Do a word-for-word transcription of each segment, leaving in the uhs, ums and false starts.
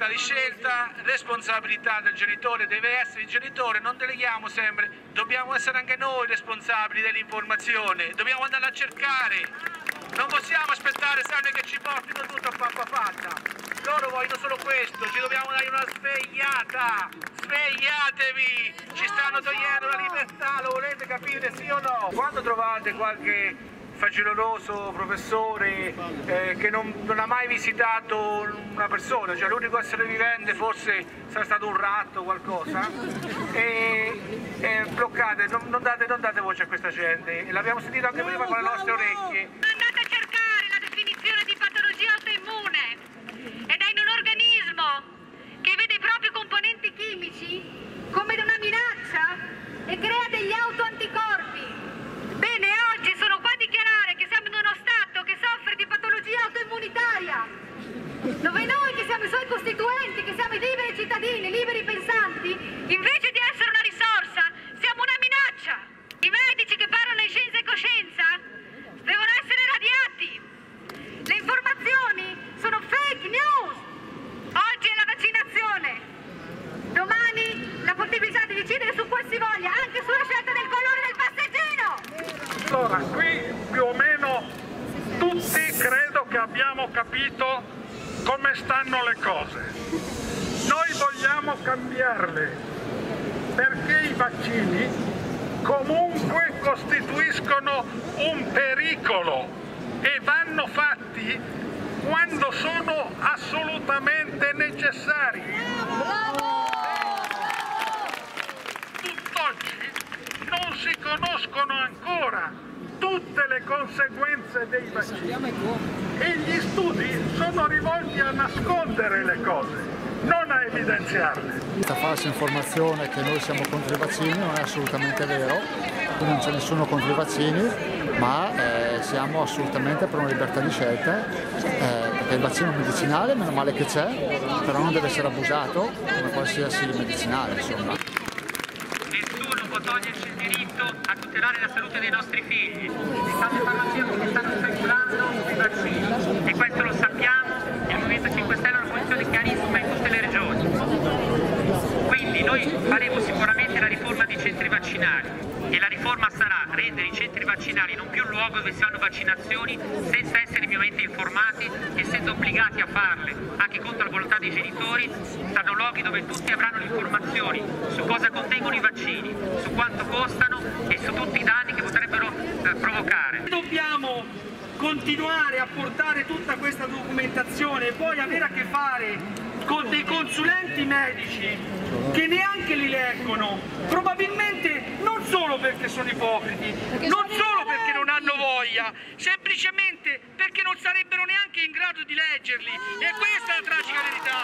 libertà di scelta, responsabilità del genitore, deve essere il genitore, non deleghiamo sempre, dobbiamo essere anche noi responsabili dell'informazione, dobbiamo andare a cercare, non possiamo aspettare sempre che ci portino tutto a pappa fatta, loro vogliono solo questo, ci dobbiamo dare una svegliata, svegliatevi, ci stanno togliendo la libertà, lo volete capire sì o no? Quando trovate qualche faciloso professore eh, che non, non ha mai visitato una persona, cioè l'unico essere vivente forse sarà stato un ratto o qualcosa, e, e bloccate, non, non, date, non date voce a questa gente, l'abbiamo sentito anche prima con le nostre orecchie. Andate a cercare la definizione di patologia autoimmune ed è in un organismo che vede i propri componenti chimici come una minaccia e crea degli autoanticorpi. Bene, oggi sono qua a dichiarare che siamo in uno Stato che soffre di patologia autoimmunitaria, dove noi che siamo i suoi costituenti, che siamo i liberi cittadini, liberi pensanti, invece di essere una risorsa, siamo una minaccia. I medici che parlano di scienza e coscienza devono essere radiati. Le informazioni sono fake news. Oggi è la vaccinazione, domani la possibilità di decidere su qual si voglia, anche sulla scelta del colore del passeggino. Allora, qui più o meno tutti credo che abbiamo capito come stanno le cose. Noi vogliamo cambiarle perché i vaccini comunque costituiscono un pericolo e vanno fatti quando sono assolutamente necessari. Tutt'oggi non si conoscono ancora tutte le conseguenze dei vaccini e gli studi sono rivolti a nascondere le cose, non a evidenziarle. Questa falsa informazione che noi siamo contro i vaccini non è assolutamente vero, non c'è nessuno contro i vaccini, ma eh, siamo assolutamente per una libertà di scelta, eh, perché il vaccino medicinale, meno male che c'è, però non deve essere abusato come qualsiasi medicinale, insomma. Toglierci il diritto a tutelare la salute dei nostri figli. Le case farmaceutiche stanno speculando sui vaccini e questo lo sappiamo, e il Movimento cinque Stelle ha una posizione chiarissima in tutte le regioni. Quindi noi faremo sicuramente la riforma dei centri vaccinali e la riforma sarà rendere i centri vaccinali non più un luogo dove si fanno vaccinazioni senza essere minimamente informati, essendo obbligati a farle anche contro la volontà dei genitori, saranno luoghi dove tutti avranno le informazioni su cosa contengono i vaccini, su quanto costano e su tutti i danni che potrebbero eh, provocare. Dobbiamo continuare a portare tutta questa documentazione e poi avere a che fare con dei consulenti medici che neanche li leggono, probabilmente non solo perché sono ipocriti, non solo perché non hanno voglia, semplicemente perché non sarebbero neanche in grado di leggerli, e questa è la tragica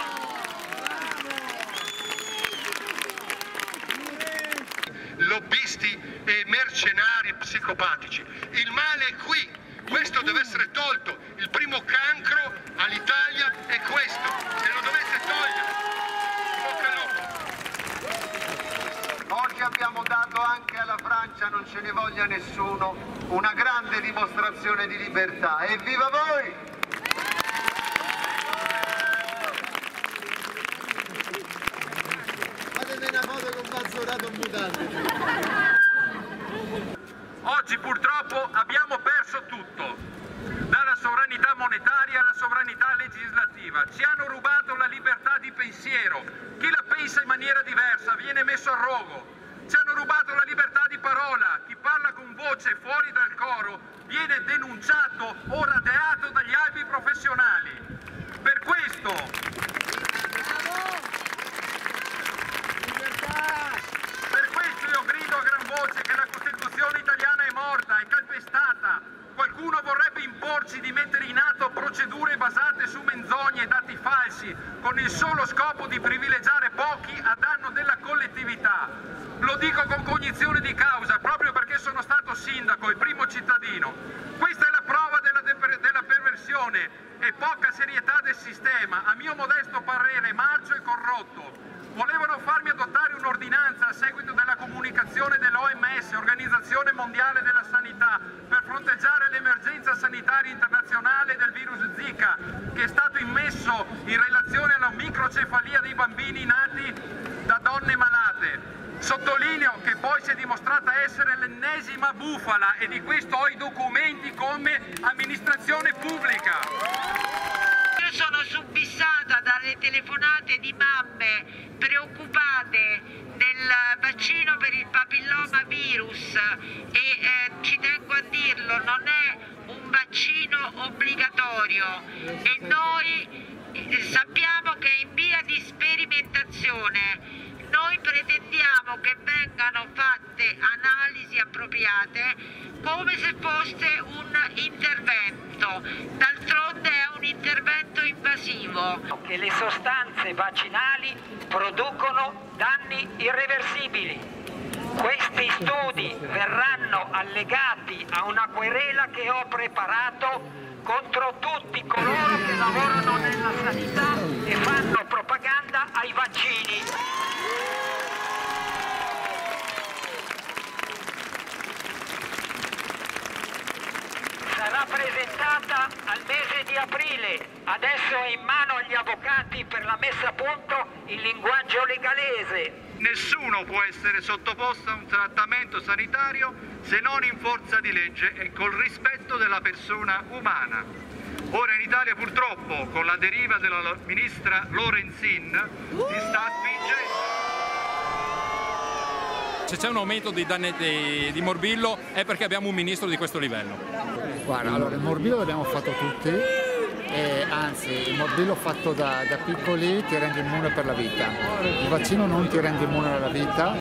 verità. Lobbisti e mercenari psicopatici. Il male è qui, questo deve essere tolto. Il primo cancro all'Italia è questo, e lo dovete togliere. Bocca al lupo. Oggi abbiamo dato anche alla Francia, non ce ne voglia nessuno, una grande dimostrazione di libertà. Evviva voi! Fatemi una foto con pazzo dato un mutante. Oggi purtroppo abbiamo perso tutto, dalla sovranità monetaria alla sovranità legislativa. Ci hanno rubato la libertà di pensiero, chi la pensa in maniera diversa viene messo a rogo. Ci hanno rubato la libertà di parola, chi parla con voce fuori dal coro viene denunciato o radeato dagli albi professionali. Per questo Per questo io grido a gran voce che la Costituzione italiana è morta, è calpestata. Qualcuno vorrebbe imporci di mettere in atto procedure basate su menzogne e dati falsi, con il solo scopo di privilegiare pochi a danno della collettività. Lo dico con cognizione di causa, proprio perché sono stato sindaco e primo cittadino. Questa è la prova della, della perversione e poca serietà del sistema, a mio modesto parere marcio e corrotto. Volevano farmi adottare un'ordinanza a seguito della comunicazione dell'O M S, Organizzazione Mondiale della Sanità, per fronteggiare l'emergenza sanitaria internazionale del virus Zika, che è stato immesso in relazione alla microcefalia dei bambini nati da donne malate. Sottolineo che poi si è dimostrata essere l'ennesima bufala e di questo ho i documenti come amministrazione pubblica. Io sono subissata dalle telefonate di mamme preoccupate del vaccino per il papilloma virus e eh, ci tengo a dirlo, non è un vaccino obbligatorio e noi sappiamo che è in via di sperimentazione. Noi pretendiamo che vengano fatte analisi appropriate come se fosse un intervento, d'altronde è un intervento invasivo. Che le sostanze vaccinali producono danni irreversibili. Questi studi verranno allegati a una querela che ho preparato contro tutti coloro che lavorano nella sanità e fanno propaganda ai vaccini. Sarà presentata al mese di aprile, adesso è in mano agli avvocati per la messa a punto in linguaggio legalese. Nessuno può essere sottoposto a un trattamento sanitario se non in forza di legge e col rispetto della persona umana. Ora in Italia purtroppo con la deriva della ministra Lorenzin si sta spingendo. Se c'è un aumento di danni di, di morbillo è perché abbiamo un ministro di questo livello. Guarda, allora il morbillo l'abbiamo fatto tutti, e anzi il morbillo fatto da, da piccoli ti rende immune per la vita. Il vaccino non ti rende immune alla vita,